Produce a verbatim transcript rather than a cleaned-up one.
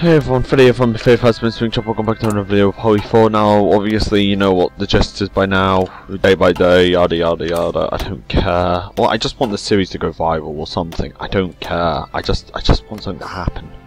Hey everyone, Freddy here from my favourite husband, Swing Chop. Welcome back to another video of Hoi four. Now, obviously, you know what the gist is by now, day by day, yada yada yada. I don't care. Well, I just want the series to go viral or something. I don't care. I just, I just want something to happen.